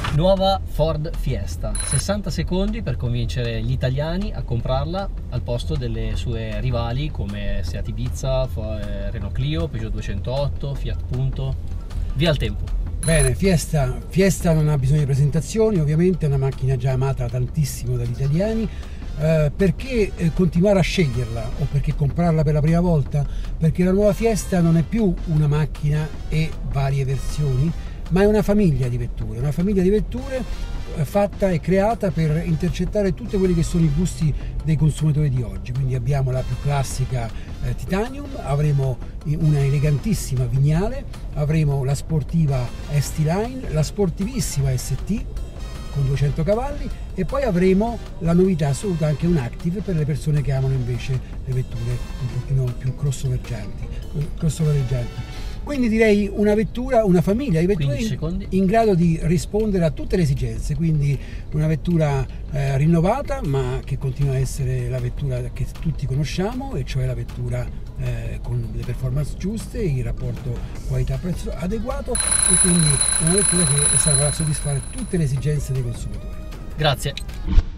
Nuova Ford Fiesta, 60 secondi per convincere gli italiani a comprarla al posto delle sue rivali come Seat Ibiza, Renault Clio, Peugeot 208, Fiat Punto. Via il tempo. Bene, Fiesta non ha bisogno di presentazioni, ovviamente è una macchina già amata tantissimo dagli italiani. Perché continuare a sceglierla o perché comprarla per la prima volta? Perché la nuova Fiesta non è più una macchina e varie versioni, ma è una famiglia di vetture fatta e creata per intercettare tutti quelli che sono i gusti dei consumatori di oggi. Quindi abbiamo la più classica Titanium, avremo una elegantissima Vignale, avremo la sportiva ST-Line, la sportivissima ST con 200 cavalli e poi avremo la novità assoluta, anche un Active per le persone che amano invece le vetture un pochino più crossovereggianti. Quindi direi una famiglia di vetture in grado di rispondere a tutte le esigenze, quindi una vettura rinnovata ma che continua a essere la vettura che tutti conosciamo, e cioè la vettura con le performance giuste, il rapporto qualità-prezzo adeguato, e quindi una vettura che sarà a soddisfare tutte le esigenze dei consumatori. Grazie.